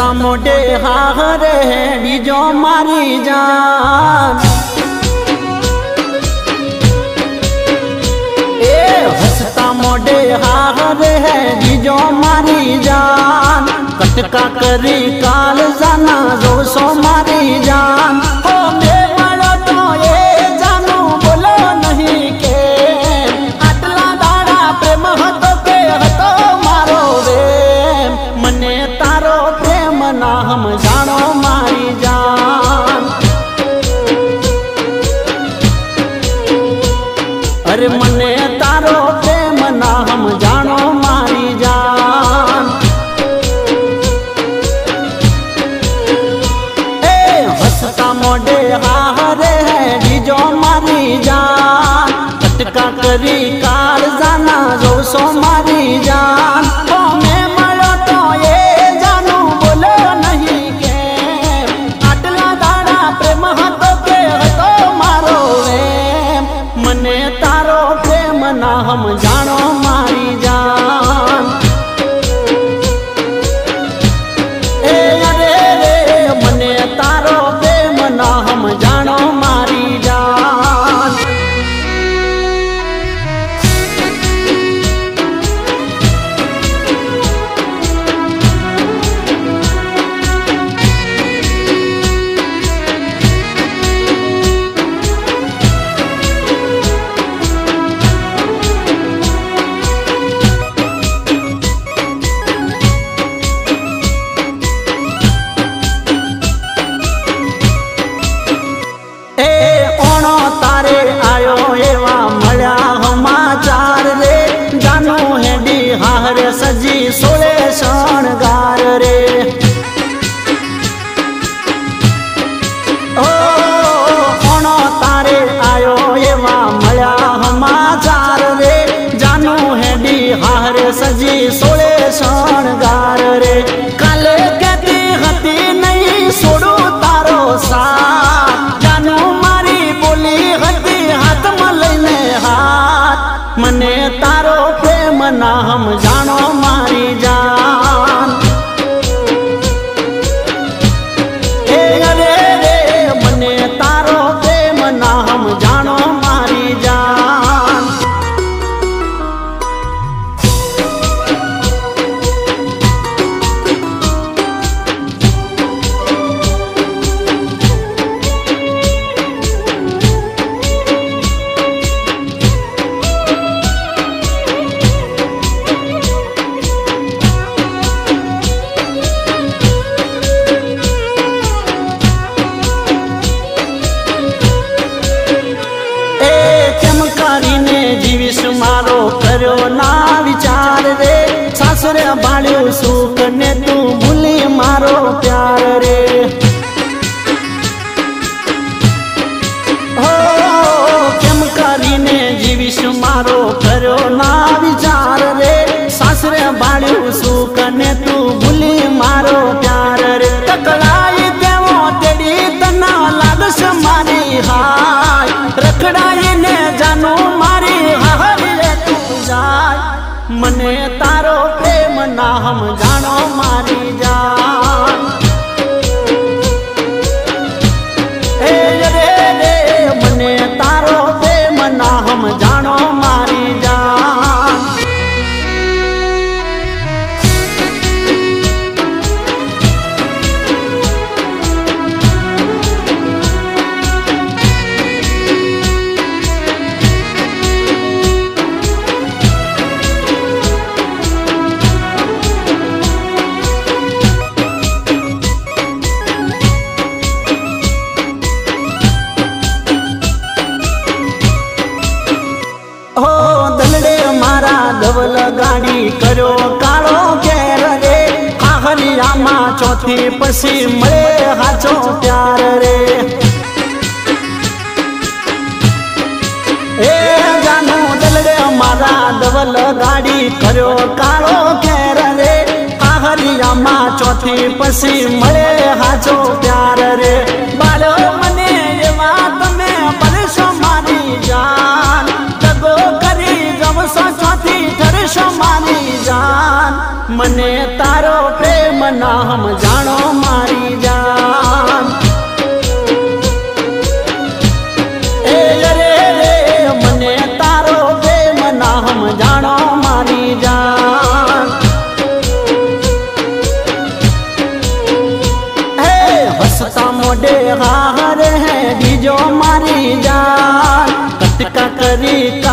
हसता मोटे हारे बीजो मारी जान। हसता मोटे हारे बीजो मारी जान। कटका करी काल जाना जो सो मारी जान। हो मेवाड़ो तो ये जानू बोलो नहीं के आटला दाड़ा प्रेम हतो के हतो मारो रे। मने तारो प्रेम ना हम जानो मारी जान। अरे मने तारो प्रेम ना हम जानो मारी जान। हसता मोटे हारे बीजो मारी जान। कटका करी काल जाना जो सो मारी जान। ओ मैं मरो तो ये जानू बोलो नहीं के आटला दाड़ा प्रेम हतो के हतो मारो रे। मने तारो प्रेम ना हम जानो मारी जान। अरे रे मने तारो प्रेम ना हम जानो मारी जान। हारे सजी सोले शणगार रे। ओ ओणो तारे आयो एवा मळ्या समाचार रे। जानू हेडी हारे सजी सोले शणगार रे। काले कहती हती नहीं सोडू तारो साथ। जानू मारी बोली हती हाथ में लईने हाथ। मने तारो प्रेम ना हम जानो मारी जान। अरे रे मने तारो प्रेम ना हम जानो मारी जान। मारो करो ना विचार रे। सासुरे बाळ्यो सुख ने तू भूली मारो प्यार रे। हो केम करीने जीविश मारो करो ना विचार रे। सासुरे बाळ्यो सुख ने तू भूली मारो प्यार रे। तकड़ाई देवो तेरी तना लागस मारी हाय। रखड़ाई ने जानू मारी हाय। मने तारो प्रेम ना हम जानो मारी जान। रे मने तारो प्रेम ना हम जानो मारी जान। धवल गाड़ी करो कालो केर रे। आहरिया मां चौथी पसी मळे हाचो प्यार रे। ए जानू दलड़े मारा धवल गाड़ी करो कालो केर रे। आहरिया मां चौथी पसी मळे हाचो प्यार रे। बालो मने ये बात में परसो मारी जान। तगो करी जब सो चौथी ठरसो मारी जान। मने तारो प्रेम मना हम जानो मारी जान। ए रे रे मने तारो बे मना हम जानो मारी जान। हे हंसता मोडे हारे है बीजो मारी जान। कटका करी